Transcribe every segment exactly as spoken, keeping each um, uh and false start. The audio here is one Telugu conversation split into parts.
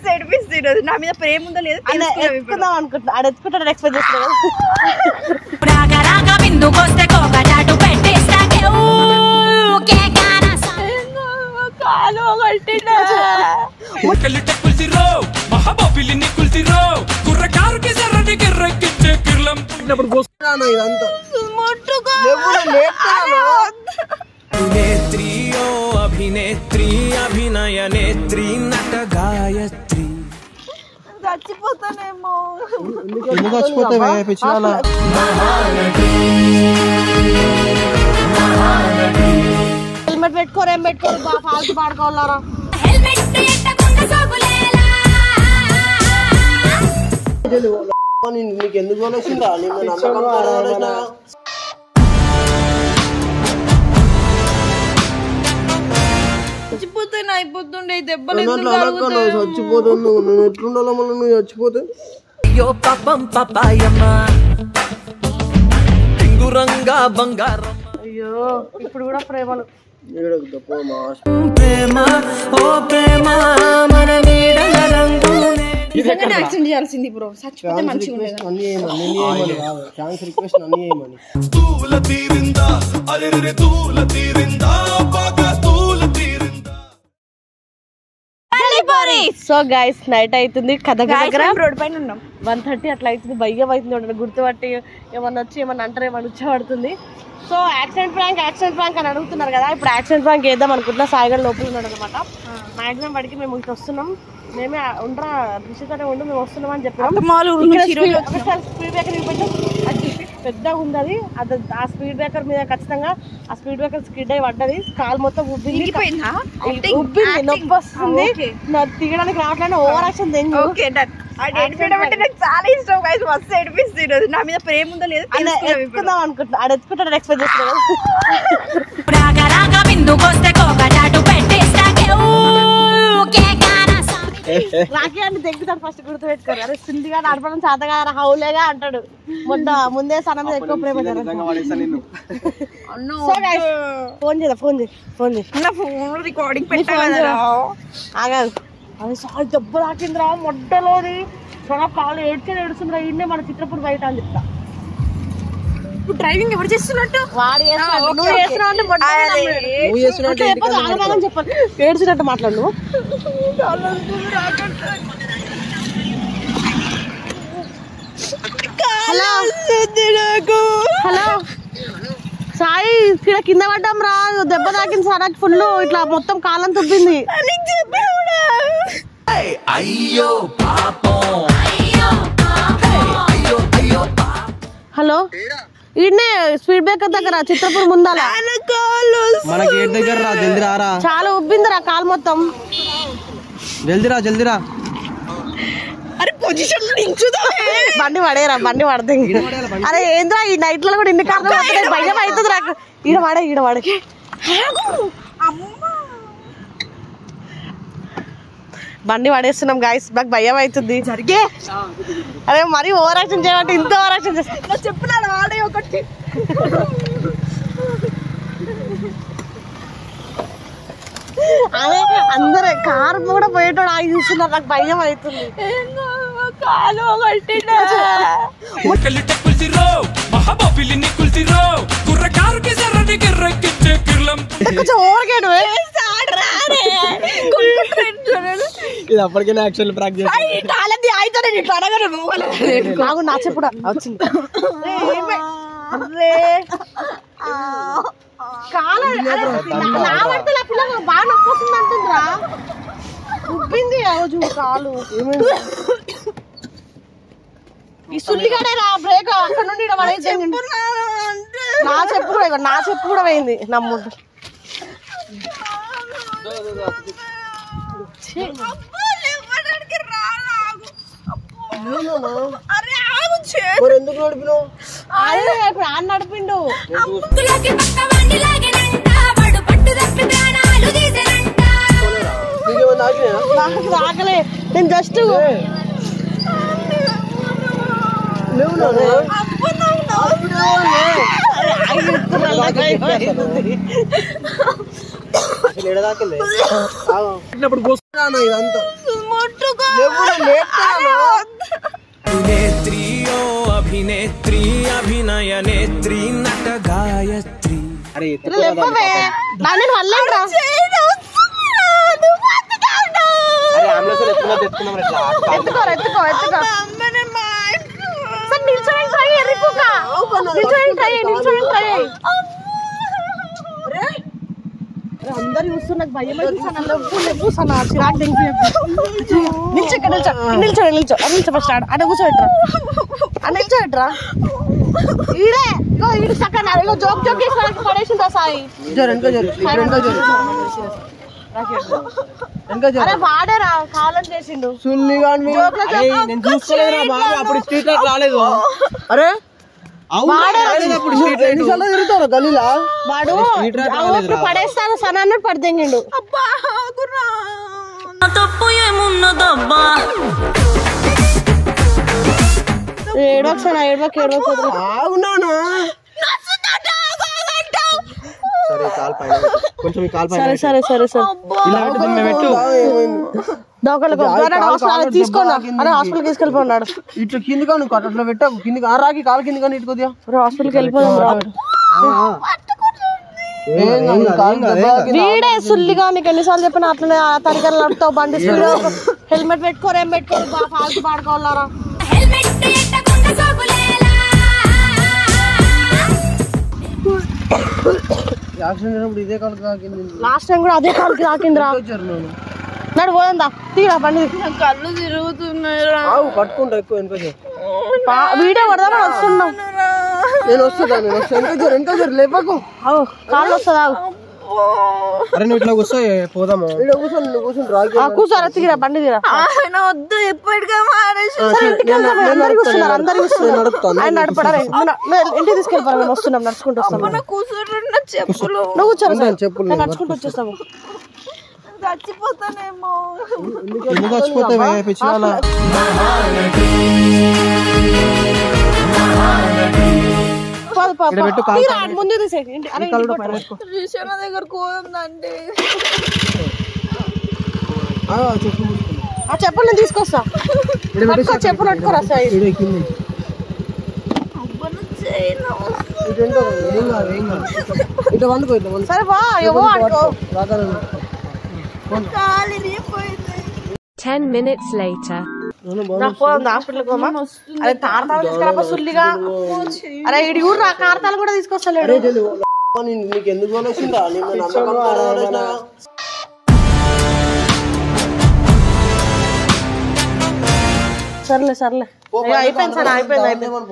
నా మీద ప్రేమ ఉందో లేదో ఎత్తుకుందాం అనుకుంటున్నా ఆడ ఎత్తుకుంటాడు ఎక్స్పెక్ట్ చేస్తున్నాడు అభినేత్రి అభినయ నేత్రి నట గాయత్రి చచ్చిపోతానేమో హెల్మెట్ పెట్టుకోరు ఏం పెట్టుకోరు ఫాల్తు పాడుకోవాలరా నీకు ఎందుకు వచ్చిందా చచ్చిపోతాను అయిపోతుండే దెబ్బలు చచ్చిపోతుంది నువ్వు ఎట్లుండాలో మళ్ళీ నువ్వు చచ్చిపోతే అయ్యో పాపం పాపాయమ్మ రంగా బంగారం అయ్యో ఇప్పుడు కూడా ప్రేమలు ప్రేమ ఓ ప్రేమ మన నీడల రంగునే యాక్సిడెంట్ చేయాల్సింది బ్రో చచ్చిపోతే మంచిగా ఉండేది అన్ని ఏమని ఛాన్స్ రిక్వెస్ట్ అన్ని ఏమని తూల తీరిందా అరెరె తూల తీరిందా బాగా తూల తీరిందా సో గైస్ నైట్ అవుతుంది కథ దగ్గర రోడ్ పైన ఉన్నాం వన్ థర్టీ అట్లా అవుతుంది భయ్యం అవుతుంది గుర్తుపట్టి ఏమన్నా వచ్చి ఏమన్నా అంటారు ఏమన్నా ఉచ్చబడుతుంది so accident prank accident prank అని అడుగుతున్నారు కదా ఇప్పుడు యాక్సిడెంట్ ప్రాంక్ వేద్దాం అనుకుంటున్నా సాయిగడ్ లోపల ఉన్నాడు అనమాట మాక్సిమం వాడికి మేము ఇంక వస్తున్నాం మేమే ఉండరా రిషితోనే ఉండి మేము వస్తున్నాం అని చెప్పాం స్పీడ్ బ్రేకర్ చూపెట్టాం అది పెద్దగా ఉంది అది అది ఆ స్పీడ్ బ్రేకర్ మీద ఖచ్చితంగా ఆ స్పీడ్ బ్రేకర్ స్కిడ్ అయి పడ్డది కాలు మొత్తం ఉబ్బింది ఉబ్బింది నొప్పి వస్తుంది తీయడానికి రావట్లేదు ఓవర్ యాక్షన్ చాలా ఇష్టం మస్తు ఏడిపిస్తుంది నా మీద ప్రేమ ఉందో లేదో ఎత్తుకుందాం అనుకుంటున్నా ఆడ ఎత్తుకుంటాడు ఎక్స్పెక్ట్ చేస్తున్నాడు రాఖీ అంటే దగ్గుతాడు ఫస్ట్ గుర్తు పెట్టుకోరు అరే సింధిగా నడపడం చేతగా హౌలేగా అంటాడు మొన్న ముందే సన్న మీద ఎక్కువ ప్రేమ ఫోన్ చేద్దా ఫోన్ చేయి ఫోన్ చేయి ఫోన్ రికార్డింగ్ ఆగాదు అది చాలా దెబ్బ తాకిందిరా మొట్టలోని చాలా కాలు ఏడ్చే ఏడుస్తుందిరా ఈయనే మన చిత్రపూర్ బయట అని చెప్తా డ్రైవింగ్ ఎవరు చేస్తున్నట్టు వాడు నువ్వు చేస్తున్నావు చెప్పాలి ఏడ్చినట్టు మాట్లాడు నువ్వు హలో హలో సాయి ఇక్కడ కింద పడ్డాం రా దెబ్బ తాకింది సార్ నాకు ఫుల్ ఇట్లా మొత్తం కాలం తుబ్బింది హలో ఈయనే స్పీడ్ బ్రేకర్ దగ్గర చిత్రపూర్ ముందాల చాలా ఉబ్బిందిరా కాలు మొత్తం జల్దిరా జల్దిరా బండి పడేరా బండి పడతాయి అరే ఏంద్రా ఈ నైట్ లో కూడా ఇన్ని కార్లు భయం అవుతుంది నాకు ఈడ పడే ఈడ పడే బండి పడేస్తున్నాం గాయస్ నాకు భయం అవుతుంది జరిగే అరే మరీ ఓవర్ యాక్షన్ చేయమంటే ఇంత ఓవర్ యాక్షన్ చేస్తా చెప్పినాడు ఆడే ఒకటి అదే అందరు కారు కూడా పోయేటోడు ఆగి చూస్తున్నారు నాకు భయం అవుతుంది కాలు కొంచెం ఓవర్గాడు ఇది అప్పటికైనా యాక్చువల్ ప్రాక్ నాకు నా చెప్పుడు వచ్చింది బాగా నొప్పి వస్తుంది అంటుందిరా ఉబ్బింది రోజు కాలు ఈ సుల్లిగాడే రా బ్రేక్ అక్కడ నుండి నా చెప్పు కూడా నా చెప్పు కూడా పోయింది నమ్ముడు ఎందుకు నడిపినావు అదే ఇప్పుడు ఆయన నడిపిండు నాకు రాకలే నేను జస్ట్ నేత్రియో అభినేత్రి అభినయ నేత్రి నట గాయత్రి. అరే లేపవే నాని వల్లండ్రా ఎత్తుకో ఎత్తుకో ఎత్తుకో సార్ నిల్చోని ట్రై ఎరిపోక నిల్చోని ట్రై నిల్చోని ట్రై అరే అందరూ చూస్తున్నారు నాకు భయం అవుతుంది లేవు లేవు సన్నా చిరాకు దింపి నిల్చో ఇక్కడ నిల్చో నిల్చో నిల్చో అది నిల్చో ఫస్ట్ ఆడ అక్కడ కూర్చోబెట్టరా అని నిల్చోబెట్టరా ఈడే ఇగో ఈడు చక్కన ఇగో జోక్ జోక్ చేసి పడేసిందా సాయి అరే వాడేరా కాలం చేసిండు నేను చూసుకోలేదురా బాబు అప్పుడు స్ట్రీట్ లైట్ రాలేదు. అరే తిరుగుతాడు గలీలా వాడు పడేస్తాను సనాన్ని పడితెంగిండు. తప్పు ఏమున్నదబ్బా ఏడవసా ఏడవకి ఏడవకు అవునానా సరే కాల్ పైన కొంచెం కాల్ పైన సరే సరే సరే సరే దోకలకు తీసుకోండి అరే హాస్పిటల్కి తీసుకెళ్ళిపోన్నాడు. ఇట్లా కింది కానీ అట్లా పెట్టావు కిందికి ఆ రాకి కాలు కింది కానీ ఇటుకొద్దిగా హాస్పిటల్కి వెళ్ళిపోదాం. వీడే సుల్లిగా నీకు ఎన్నిసార్లు చెప్పిన అట్లనే తడికలు నడుపుతావు బండి స్పీడ్ హెల్మెట్ పెట్టుకోరు ఏం పెట్టుకోరు ఫాల్తు పాడుకోవాలరా. ఇదే కాలు తాకింది లాస్ట్ టైం కూడా అదే కాలుకి తాకిందిరా. నడు పోదా తీరా బండి కళ్ళు తిరుగుతున్నాయి పట్టుకుంటా ఎక్కువ వెనక వీడియో కొడదామని వస్తున్నాం. నేను వస్తుందా నేను వస్తా వెనక జరు వెనక జరు లేపకు కాళ్ళు వస్తుందా అరే నువ్వు ఇట్లా కూర్చో పోదాము ఇక్కడ కూర్చొని నువ్వు కూర్చొని రాగి కూర్చోరా తీరా బండి తీరా వద్దు ఎప్పటిగా మానేసి ఆయన నడపడారే ఇంటికి తీసుకెళ్ళిపోరా మేము వస్తున్నాం నడుచుకుంటూ వస్తాం. కూర్చుంటున్న చెప్పులు నువ్వు కూర్చోరా చెప్పులు నడుచుకుంటూ వచ్చేస్తాము. చచ్చిపోతానేమో ఎందుకు చచ్చిపోతావే పిచ్చివాళ్ళ ముందు రిషాన దగ్గర కోదంటే ఆ చెప్పులు నేను తీసుకొస్తా చెప్పులు పట్టుకోరా సార్ సరే వా ఏవో అనుకో. Ten minutes later. హాస్పిటల్ పోమా అరే తారతాలు తీసుకురా సుల్లిగా అరే ఇడి ఊరు కార్తాలు కూడా తీసుకొస్తలేడు. నీకు ఎందుకు వచ్చిందా సర్లే సర్లే అయిపోయింది సార్ అయిపోయింది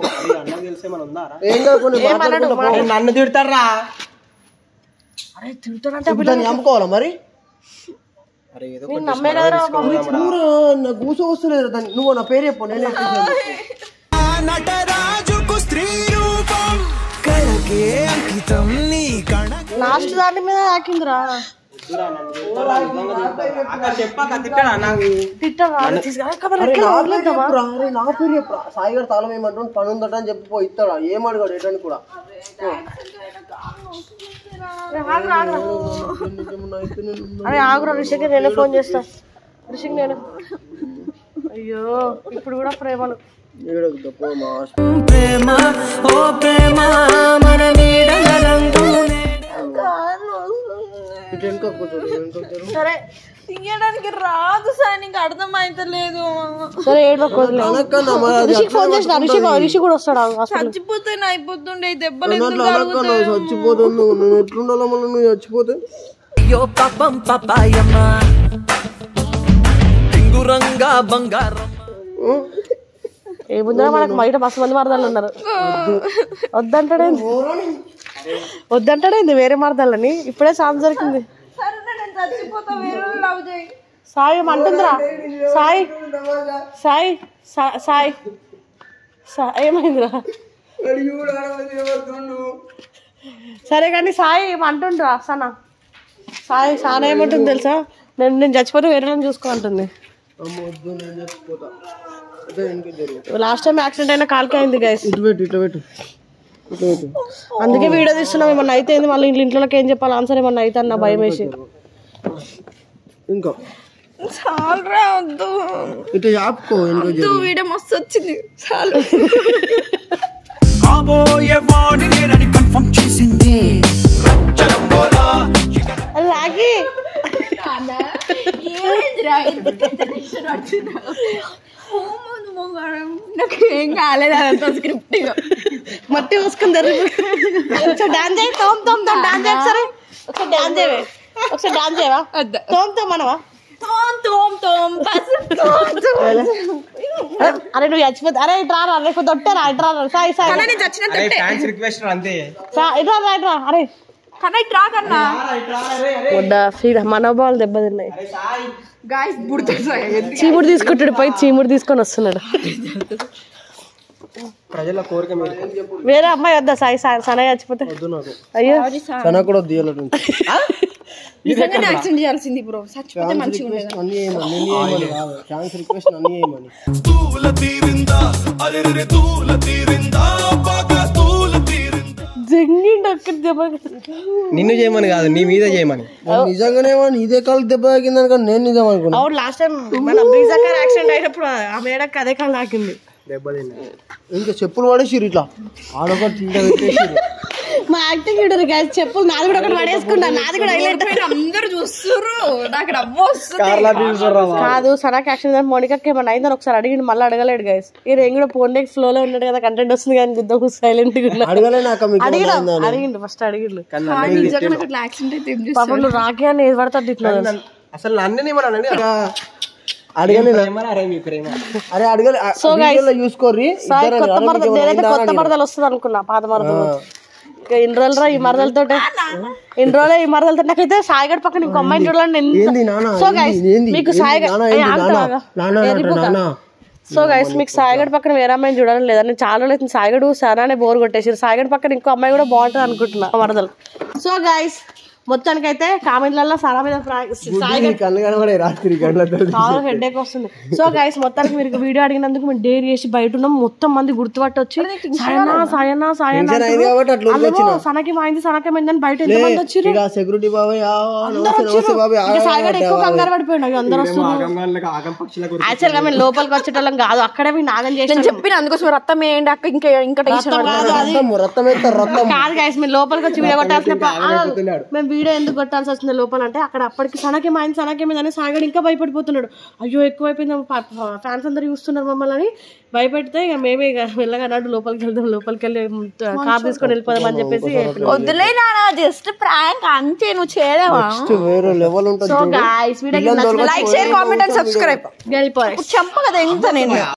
అయిపోయింది. నన్ను తిడతారా అరే తింటాడంటే చంపుకోవాలా మరి నమ్మే కదరా కూర్చో వస్తలేదు దాన్ని నువ్వు నా పేరు చెప్పు నేను నటరాజుకు స్త్రీ రూపం కళకే అంకితం నీ కణ. లాస్ట్ దాని మీద తాకిందిరా నా పేరు చెప్పరా సాయి గారు తాళం ఏమంటాడు పని ఉందట అని చెప్పి పోయి ఇస్తాడా ఏం అడిగాడు ఎటని కూడా అరే ఆగురా రిషికి నేనే ఫోన్ చేస్తా రిషికి నేను అయ్యో ఇప్పుడు కూడా ప్రేమలు ప్రేమ ఓ ప్రేమ మన నీడల రంగునే. సరే తీయడానికి రాదు సార్ నీకు అర్థమైతలేదు. సరే ఏడుకోకు రిషికి ఫోన్ చేసిన రిషి రిషి కూడా వస్తాడు చచ్చిపోతే అయిపోతుండే దెబ్బలు చచ్చిపోతుంది నువ్వు ఎట్లుండాలో మళ్ళీ నువ్వు చచ్చిపోతే అయ్యో పాపం పాపాయమ్మ రింగురంగా బంగారం. ఏముందా మనకు బయట మస్తు మంది మరదలు ఉన్నారు. వద్దంటాడేంది వద్దంటాడేంది వేరే మరదలని ఇప్పుడే ఛాన్స్ దొరికింది. సాయి అంటుందిరా సాయి సాయి సాయి ఏమైందిరా సరే కానీ సాయి ఏమంటుండ్రా సనా సాయి సానా ఏమంటుంది తెలుసా నేను నేను చచ్చిపోతే వేరే చూసుకో అంటుంది. లాస్ట్ టైం యాక్సిడెంట్ అయినా కాల్కి అయింది గైస్. అందుకే వీడియో తీస్తున్నాం. ఏమన్నా అయితే మళ్ళీ ఇంట్లోకి ఏం చెప్పాలి ఆన్సర్ ఏమన్నా అయితే అన్న భయం వేసి ఇంకా చాలరా వద్దు ఇటు ఆపుకో వద్దు వీడియో మస్తు వచ్చింది చాలు కాబోయే వాడి నేనని కన్ఫర్మ్ చేసింది రాగి నాకు ఏం కాలేదు అదంతా స్క్రిప్ట్ మట్టి పోసుకుంది ఒకసారి డాన్స్ చేయి తోమ్ తోమ్ తోమ్ డాన్స్ చేయి ఒకసారి ఒకసారి డాన్స్ చేయవే ఒకసారి డాన్స్ చేయవా తోమ్ తోమ్ అనవా తోమ్ తోమ్ తోమ్ అరే నువ్వు చచ్చిపోతే అరే ఇట్రా రా రేపు దొట్టారా ఇట్రా సాయి సాయి చచ్చినట్టు రిక్వెస్ట్ అంతే ఇట్రా రా ఇట్రా అరే కన్నా ఇట్రా కన్నా ఫ్రీడ మనోభావాలు దెబ్బతిన్నాయి గాయస్ బుడతా చీముడు తీసుకుంటాడు పోయి చీముడు తీసుకొని వస్తున్నాడు ప్రజల కోరిక వేరే అమ్మాయి వద్దా సాయి సనయ్య చచ్చిపోతే అయ్యో సన కూడా వద్దు నిజంగానే యాక్సిడెంట్ చేయాల్సింది బ్రో చచ్చిపోతే మంచిగా ఉండేది అన్ని ఏమని ఛాన్స్ రిక్వెస్ట్ అన్ని ఏమని తూల తీరిందా అరెరె తూల తీరిందా బాగా తూల తీరిందా జంగిండి ఒక్కటి దెబ్బ నిన్ను చేయమని కాదు నీ మీద చేయమని నిజంగానే ఇదే కాలు దెబ్బ తాకిందని కానీ నేను నిజం అనుకున్నా అవును లాస్ట్ టైం మన బ్రీజా కార్ యాక్సిడెంట్ అయినప్పుడు ఆ మేడకి అదే కాలు తాకింది దెబ్బ తిన్నా ఇంకా చెప్పులు పడేసిరు ఇట్లా ఆడొకటి ఇంకా పెట్టేసిరు మా యాక్టింగ్ చూడరు గాయస్ చెప్పులు నాది కూడా ఒకటి పడేసుకున్నా నాది కూడా హైలైట్ అందరు చూస్తుర్రు నాకు డబ్బు వస్తుంది కాదు సనాకి యాక్షన్ మోనికాకి ఏమన్నా అయిందని ఒకసారి అడిగిండు మళ్ళీ అడగలేడు గైస్ ఈ రేంగ్ కూడా ఫోన్ ఫ్లో లో ఉన్నాడు కదా కంటెంట్ వస్తుంది కానీ గుద్ద సైలెంట్ గా అడగలే నాకు అడిగిన అడిగిండు ఫస్ట్ అడిగిండు నిజంగా నాకు యాక్సిడెంట్ అయితే పాపం నువ్వు రాకి అని ఏది పడతాడు ఇట్లా అసలు నన్ను ఏమన్నానండి అడగలే అరే అడగలే సో గైస్ చూసుకోర్రి కొత్త మరదలు నేనైతే కొత్త మరదలు వస్తుంది అనుకున్నా పాత మరదలు ఇన్ని రోజులు రా ఈ మరదలతో ఇన్ని రోజులు ఈ మరదలతో నాకైతే సాయిగడ్ పక్కన ఇంకో అమ్మాయిని చూడాలని సో గైస్ మీకు సాయిగడ్ సో గైస్ మీకు సాయిగడ్ పక్కన వేరే అమ్మాయిని చూడాలని లేదా నేను చాలా రోజులు సాయిగడ్ సరానే బోర్ కొట్టేసి సాయిగడ్ పక్కన ఇంకో అమ్మాయి కూడా బాగుంటుంది అనుకుంటున్నా మరదలు సో గైస్ మొత్తానికి అయితే కామెంట్లలో సరా మీద చాలా హెడ్ ఏక్ వస్తుంది సో గైస్ మొత్తానికి మీరు వీడియో అడిగినందుకు మేము డేర్ చేసి బయట ఉన్నాం మొత్తం మంది గుర్తుపట్టి వచ్చి సాయనా సాయనా సాయనా సనకి మాయింది సనకి మాయిందని బయట ఎంతమంది వచ్చి సెక్యూరిటీ బాబాయ్ సాయిగడ్ ఎక్కువ కంగారు పడిపోయినాయి అందరు వస్తున్నారు యాక్చువల్ గా మేము లోపలికి వచ్చేటోళ్ళం కాదు అక్కడే మేము నాగం చేసి చెప్పిన అందుకోసం రక్తం వేయండి అక్క ఇంకా ఇంకా కాదు గైస్ మేము లోపలికి వచ్చి వీడియో కొట్టాల్సిన మేము వీడియో ఎందుకు కొట్టాల్సి వస్తుంది లోపల అంటే అక్కడ అప్పటికి సనకే మా ఆయన సనకే మీద అని సాగడు ఇంకా భయపడిపోతున్నాడు అయ్యో ఎక్కువైపోయింది ఫ్యాన్స్ అందరు చూస్తున్నారు మమ్మల్ని అని భయపెడితే ఇక మేమే ఇక వెళ్ళగా నాడు లోపలికి వెళ్దాం లోపలికి వెళ్ళి కార్ తీసుకొని వెళ్ళిపోదాం అని చెప్పేసి వద్దులే నాన్న జస్ట్ ప్రాంక్ అంతే నువ్వు చేయలేవా so guys video like share comment and subscribe వెళ్ళిపోయి చంప కదా ఎంత నేను